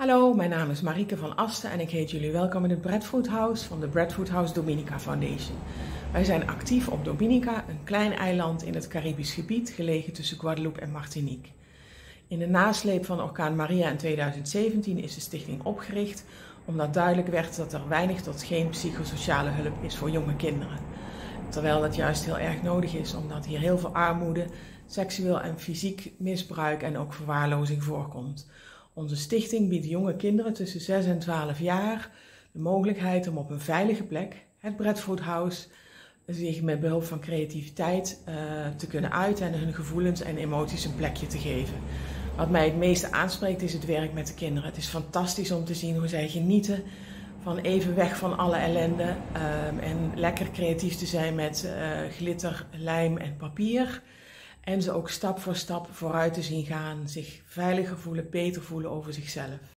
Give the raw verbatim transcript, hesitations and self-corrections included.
Hallo, mijn naam is Marieke van Asten en ik heet jullie welkom in het Breadfruit House van de Breadfruit House Dominica Foundation. Wij zijn actief op Dominica, een klein eiland in het Caribisch gebied, gelegen tussen Guadeloupe en Martinique. In de nasleep van orkaan Maria in tweeduizend zeventien is de stichting opgericht, omdat duidelijk werd dat er weinig tot geen psychosociale hulp is voor jonge kinderen. Terwijl dat juist heel erg nodig is, omdat hier heel veel armoede, seksueel en fysiek misbruik en ook verwaarlozing voorkomt. Onze stichting biedt jonge kinderen tussen zes en twaalf jaar de mogelijkheid om op een veilige plek, het Breadfruit House, zich met behulp van creativiteit uh, te kunnen uiten en hun gevoelens en emoties een plekje te geven. Wat mij het meeste aanspreekt is het werk met de kinderen. Het is fantastisch om te zien hoe zij genieten van even weg van alle ellende um, en lekker creatief te zijn met uh, glitter, lijm en papier. En ze ook stap voor stap vooruit te zien gaan, zich veiliger voelen, beter voelen over zichzelf.